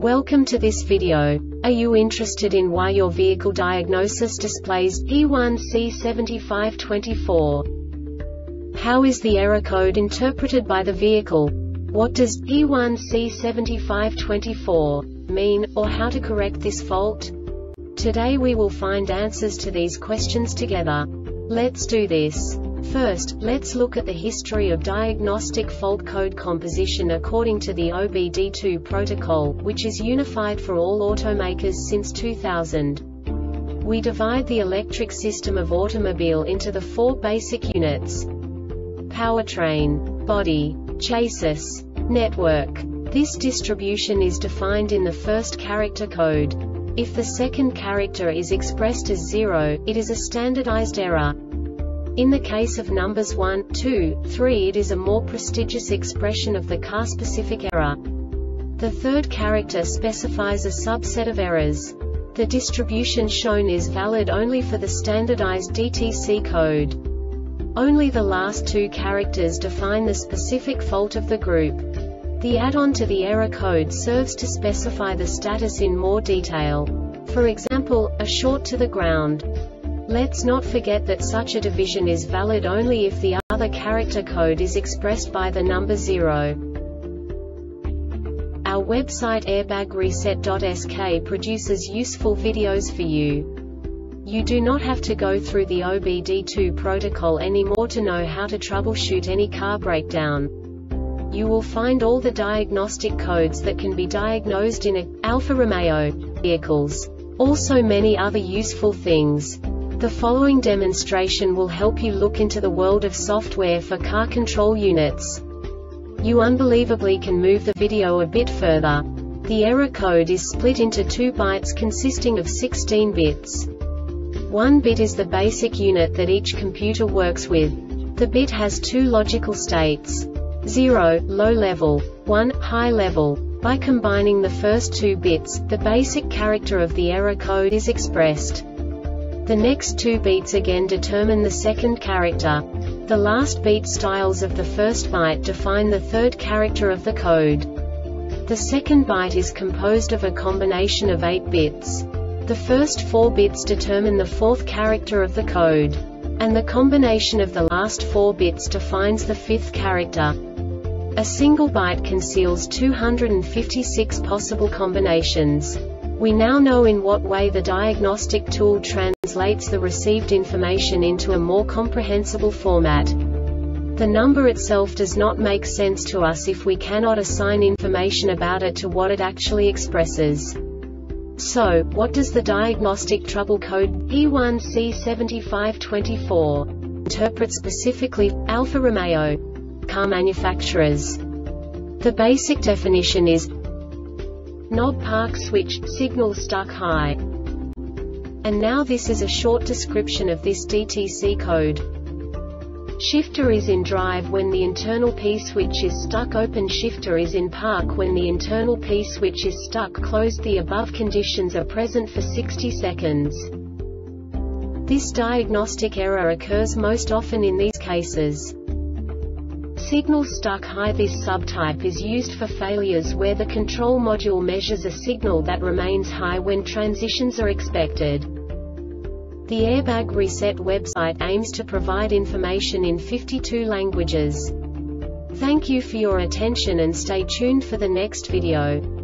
Welcome to this video. Are you interested in why your vehicle diagnosis displays P1C7524? How is the error code interpreted by the vehicle? What does P1C7524 mean, or how to correct this fault? Today we will find answers to these questions together. Let's do this. First, let's look at the history of diagnostic fault code composition according to the OBD2 protocol, which is unified for all automakers since 2000. We divide the electric system of automobile into the four basic units: powertrain, body, chassis, network. This distribution is defined in the first character code. If the second character is expressed as 0, it is a standardized error. In the case of numbers 1, 2, 3, it is a more prestigious expression of the car-specific error. The third character specifies a subset of errors. The distribution shown is valid only for the standardized DTC code. Only the last two characters define the specific fault of the group. The add-on to the error code serves to specify the status in more detail. For example, a short to the ground. Let's not forget that such a division is valid only if the other character code is expressed by the number 0. Our website airbagreset.sk produces useful videos for you. You do not have to go through the OBD2 protocol anymore to know how to troubleshoot any car breakdown. You will find all the diagnostic codes that can be diagnosed in Alfa Romeo vehicles. Also many other useful things. The following demonstration will help you look into the world of software for car control units. You unbelievably can move the video a bit further. The error code is split into 2 bytes consisting of 16 bits. 1 bit is the basic unit that each computer works with. The bit has 2 logical states: 0, low level, 1, high level. By combining the first 2 bits, the basic character of the error code is expressed. The next 2 beats again determine the second character. The last beat styles of the first byte define the third character of the code. The second byte is composed of a combination of 8 bits. The first 4 bits determine the fourth character of the code. And the combination of the last 4 bits defines the fifth character. A single byte conceals 256 possible combinations. We now know in what way the diagnostic tool translates the received information into a more comprehensible format. The number itself does not make sense to us if we cannot assign information about it to what it actually expresses. So, what does the diagnostic trouble code P1C7524 interpret specifically for Alfa Romeo car manufacturers? The basic definition is knob park switch, signal stuck high. And now this is a short description of this DTC code. Shifter is in drive when the internal P switch is stuck open. Shifter is in park when the internal P switch is stuck closed. The above conditions are present for 60 seconds. This diagnostic error occurs most often in these cases: signal stuck high. This subtype is used for failures where the control module measures a signal that remains high when transitions are expected. The Airbag Reset website aims to provide information in 52 languages. Thank you for your attention and stay tuned for the next video.